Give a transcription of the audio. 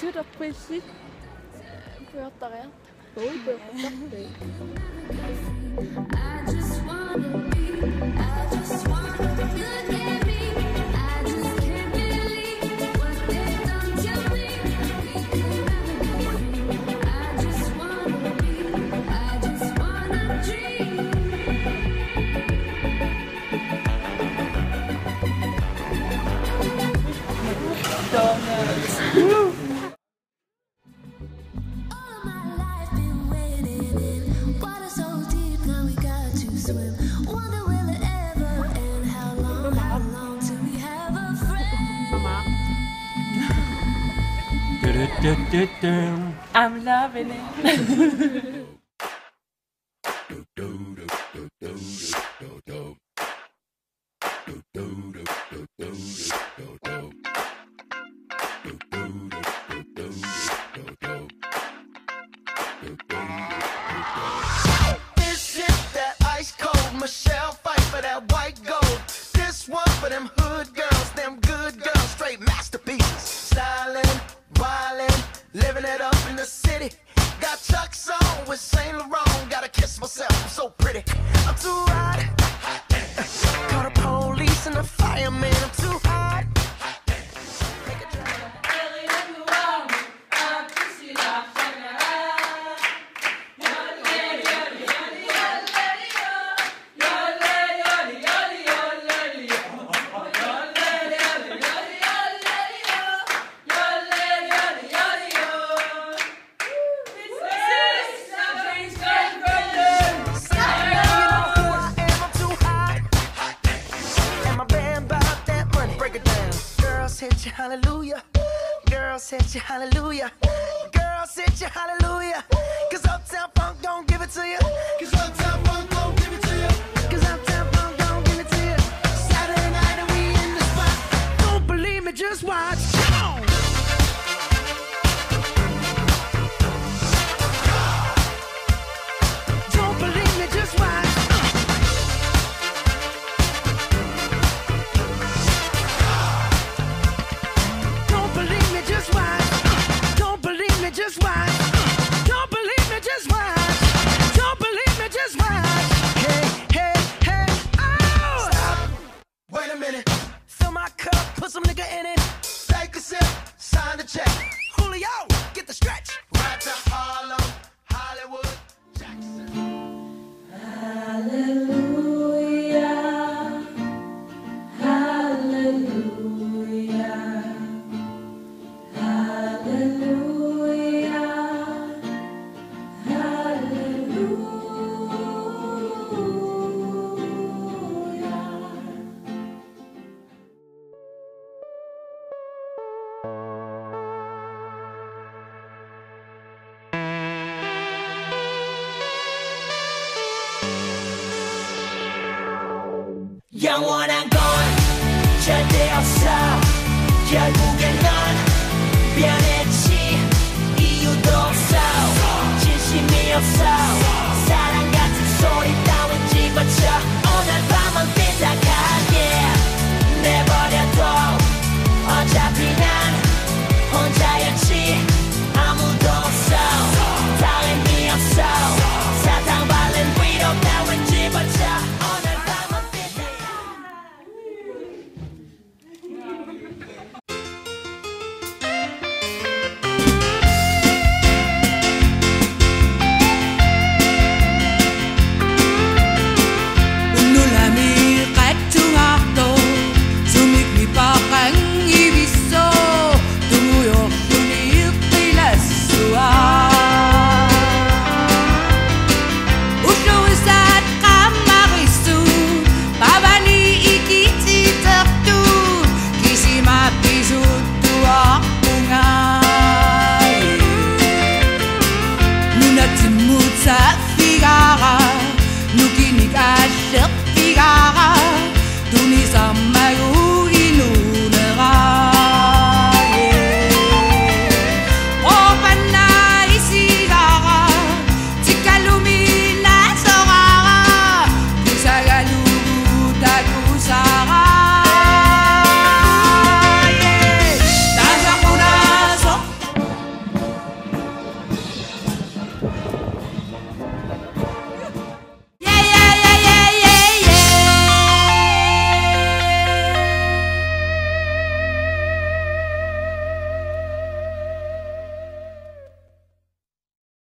Südapril pöötare jah. Oi pöötare. I'm loving it. This is that ice cold Michelle fight for that white gold. This one for them hood girls, them good girls, straight masterpieces. Styling, wildin', living it up in the city. Got Chuck's on with Saint Laurent. Gotta kiss myself, I'm so pretty. I'm too hot. Call the police and the fireman. I'm too hot. Hit you hallelujah, girls hit you hallelujah, girls hit you hallelujah. Cause Uptown Funk don't give it to you. Cause Uptown Funk don't give it to you. Cause Uptown Funk don't give it to you. Saturday night and we in the spot. Don't believe me, just watch. Come on. Don't believe me, just watch. Just watch. Don't believe me, just watch. Don't believe me, just watch. Hey, hey, hey, oh! Stop. Wait a minute. Fill my cup, put some nigga in it. Take a sip, sign the check. Julio, get the stretch. Right to Harlem, Hollywood, Jackson. Hallelujah. Hallelujah. Hallelujah. 영원한 건 절대 없어. 결국엔